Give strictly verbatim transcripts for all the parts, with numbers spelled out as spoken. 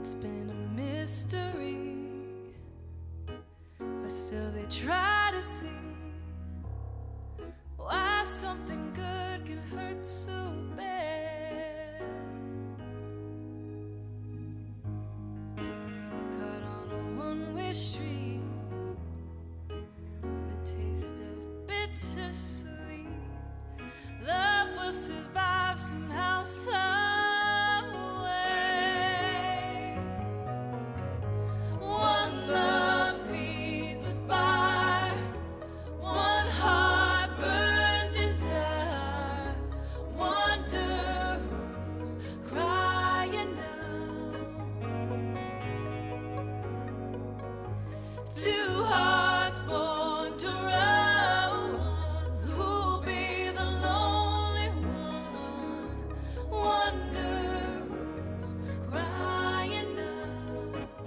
It's been a mystery, but still they try to see why something good can hurt so bad. Caught on a one-way street, the taste of bittersweet. Love will survive somehow, some way. One love feeds the fire, one heart burns desire. Wonder who's crying now. Two hearts born to run. Who'll be the lonely one? Wonder who's crying now.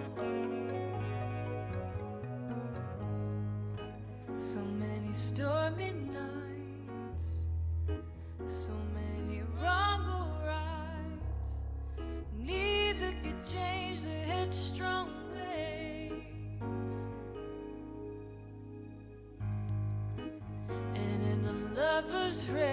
So many stormy nights, so many wrong or rights. Neither could change the headstrong ways. And in a lover's race,